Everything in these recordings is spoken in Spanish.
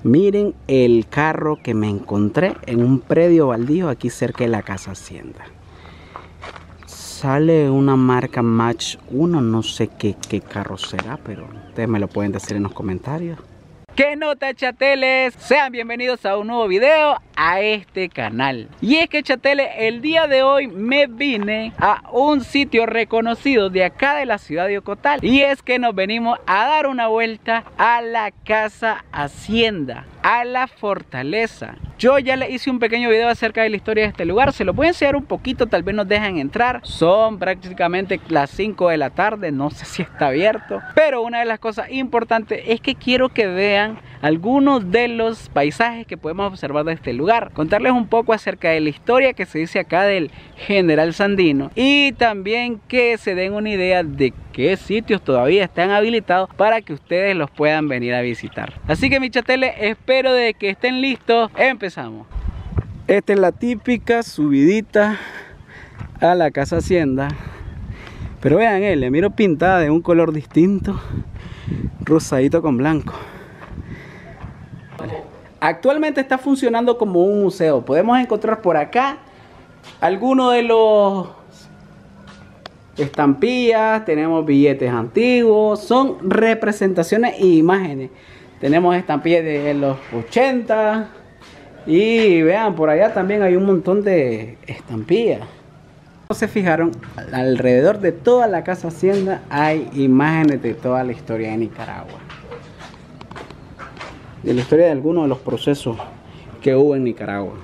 Miren el carro que me encontré en un predio baldío aquí cerca de la Casa Hacienda. Sale una marca Match 1, no sé qué carro será, pero ustedes me lo pueden decir en los comentarios. ¿Qué nota, chateles? Sean bienvenidos a un nuevo video a este canal. Y es que, chateles, el día de hoy me vine a un sitio reconocido de acá de la ciudad de Ocotal. Y es que nos venimos a dar una vuelta a la Casa Hacienda, a la fortaleza. Yo ya le hice un pequeño video acerca de la historia de este lugar. Se lo voy a enseñar un poquito, tal vez nos dejan entrar. Son prácticamente las 5 de la tarde, no sé si está abierto. Pero una de las cosas importantes es que quiero que vean algunos de los paisajes que podemos observar de este lugar. Contarles un poco acerca de la historia que se dice acá del General Sandino. Y también que se den una idea de qué sitios todavía están habilitados para que ustedes los puedan venir a visitar. Así que, mis chateles, espero de que estén listos. Empezamos. Esta es la típica subidita a la Casa Hacienda. Pero vean, le miro pintada de un color distinto, rosadito con blanco. Actualmente está funcionando como un museo. Podemos encontrar por acá algunos de los estampillas, tenemos billetes antiguos, son representaciones e imágenes. Tenemos estampillas de los 80 y vean, por allá también hay un montón de estampillas. Se fijaron, alrededor de toda la Casa Hacienda hay imágenes de toda la historia de Nicaragua, de la historia de algunos de los procesos que hubo en Nicaragua.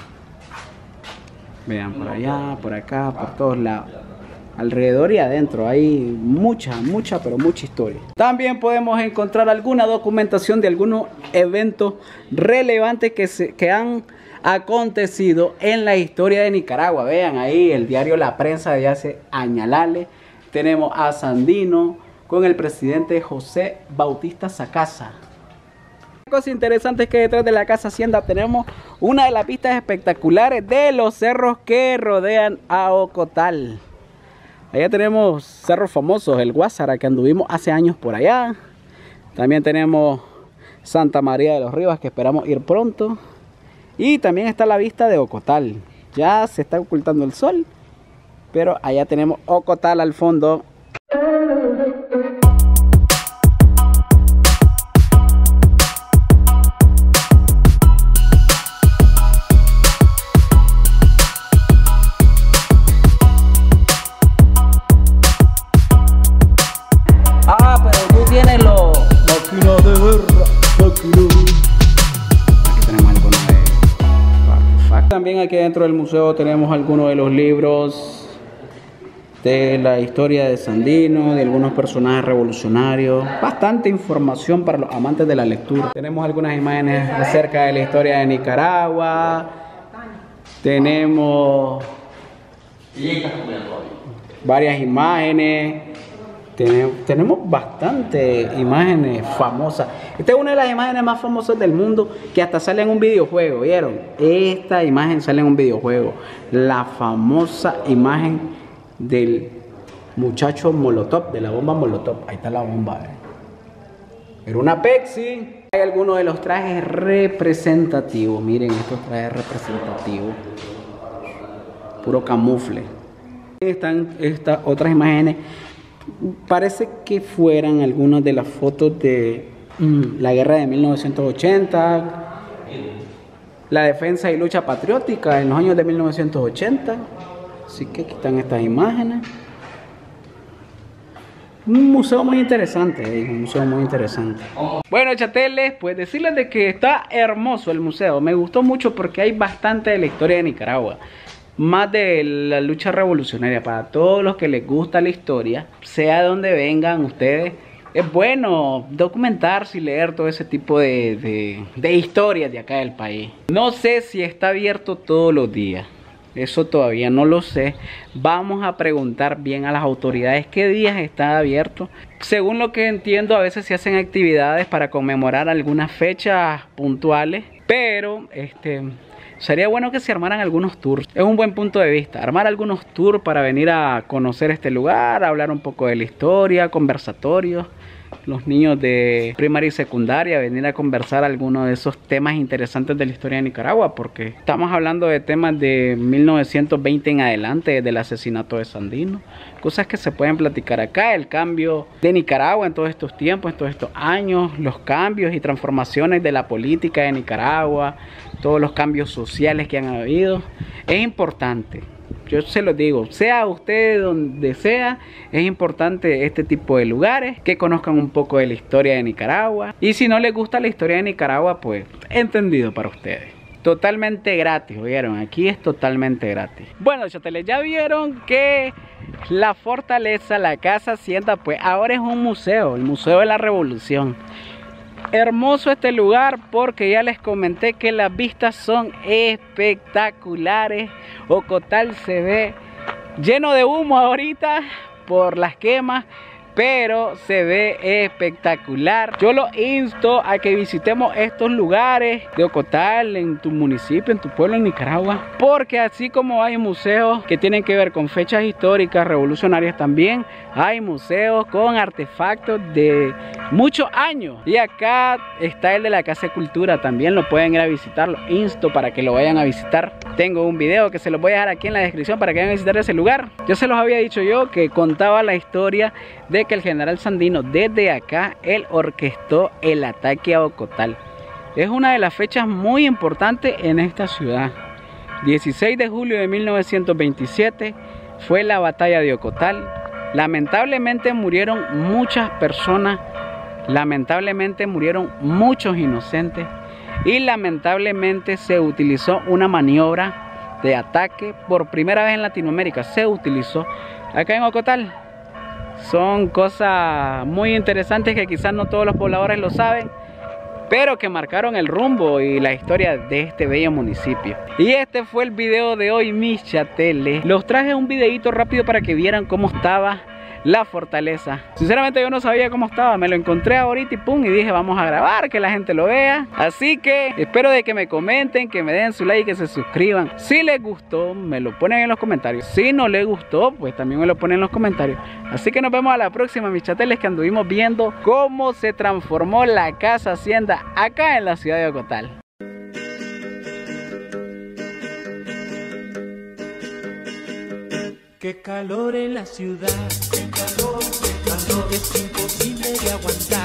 Vean, por allá, por acá, por todos lados, alrededor y adentro hay mucha historia. También podemos encontrar alguna documentación de algunos eventos relevantes que han acontecido en la historia de Nicaragua. Vean ahí el diario La Prensa de hace añalales. Tenemos a Sandino con el presidente José Bautista Sacasa. Cosa interesante es que detrás de la Casa Hacienda tenemos una de las vistas espectaculares de los cerros que rodean a Ocotal. Allá tenemos cerros famosos, el Guásara, que anduvimos hace años por allá. También tenemos Santa María de los Rivas, que esperamos ir pronto. Y también está la vista de Ocotal. Ya se está ocultando el sol, pero allá tenemos Ocotal al fondo. También aquí dentro del museo tenemos algunos de los libros de la historia de Sandino, de algunos personajes revolucionarios. Bastante información para los amantes de la lectura. Tenemos algunas imágenes acerca de la historia de Nicaragua. Tenemos varias imágenes. Tenemos bastantes imágenes famosas. Esta es una de las imágenes más famosas del mundo, que hasta sale en un videojuego, ¿vieron? Esta imagen sale en un videojuego. La famosa imagen del muchacho Molotov, de la bomba Molotov. Ahí está la bomba, Era una Pepsi. Hay algunos de los trajes representativos. Miren estos trajes representativos. Puro camufle. Están estas otras imágenes. Parece que fueran algunas de las fotos de la guerra de 1980, la defensa y lucha patriótica en los años de 1980. Así que aquí están estas imágenes. Un museo muy interesante, un museo muy interesante. Bueno, chateles, pues decirles de que está hermoso el museo. Me gustó mucho porque hay bastante de la historia de Nicaragua, más de la lucha revolucionaria. Para todos los que les gusta la historia, sea de donde vengan ustedes, es bueno documentarse y leer todo ese tipo de historias de acá del país. No sé si está abierto todos los días, eso todavía no lo sé. Vamos a preguntar bien a las autoridades qué días está abierto. Según lo que entiendo, a veces se hacen actividades para conmemorar algunas fechas puntuales, pero sería bueno que se armaran algunos tours. Es un buen punto de vista, armar algunos tours para venir a conocer este lugar, hablar un poco de la historia, conversatorios. los niños de primaria y secundaria, venir a conversar algunos de esos temas interesantes de la historia de Nicaragua, porque estamos hablando de temas de 1920 en adelante, del asesinato de Sandino, cosas que se pueden platicar acá, el cambio de Nicaragua en todos estos tiempos, en todos estos años, los cambios y transformaciones de la política de Nicaragua, todos los cambios sociales que han habido. Es importante. Yo se los digo, sea usted donde sea, es importante este tipo de lugares, que conozcan un poco de la historia de Nicaragua. Y si no les gusta la historia de Nicaragua, pues entendido para ustedes. Totalmente gratis, ¿vieron? Aquí es totalmente gratis. Bueno, chateles, ya vieron que la fortaleza, la Casa Hacienda, pues ahora es un museo, el Museo de la Revolución. Hermoso este lugar porque ya les comenté que las vistas son espectaculares. Ocotal se ve lleno de humo ahorita por las quemas, pero se ve espectacular. Yo los insto a que visitemos estos lugares de Ocotal, en tu municipio, en tu pueblo, en Nicaragua, porque así como hay museos que tienen que ver con fechas históricas revolucionarias, también hay museos con artefactos de muchos años. Y acá está el de la Casa de Cultura, también lo pueden ir a visitar. Los insto para que lo vayan a visitar. Tengo un video que se los voy a dejar aquí en la descripción para que vayan a visitar ese lugar. Yo se los había dicho yo que contaba la historia de que el general Sandino, desde acá, él orquestó el ataque a Ocotal. Es una de las fechas muy importantes en esta ciudad. 16 de julio de 1927 fue la batalla de Ocotal. Lamentablemente murieron muchas personas, lamentablemente murieron muchos inocentes y lamentablemente se utilizó una maniobra de ataque por primera vez en Latinoamérica. Se utilizó acá en Ocotal. Son cosas muy interesantes que quizás no todos los pobladores lo saben, pero que marcaron el rumbo y la historia de este bello municipio. Y este fue el video de hoy, mis chateles. Los traje un videito rápido para que vieran cómo estaba la fortaleza. Sinceramente yo no sabía cómo estaba, me lo encontré ahorita y pum, y dije vamos a grabar, que la gente lo vea. Así que espero de que me comenten, que me den su like, que se suscriban. Si les gustó, me lo ponen en los comentarios. Si no les gustó, pues también me lo ponen en los comentarios. Así que nos vemos a la próxima, mis chateles, que anduvimos viendo cómo se transformó la Casa Hacienda acá en la ciudad de Ocotal. Qué calor en la ciudad, qué calor, es imposible de aguantar.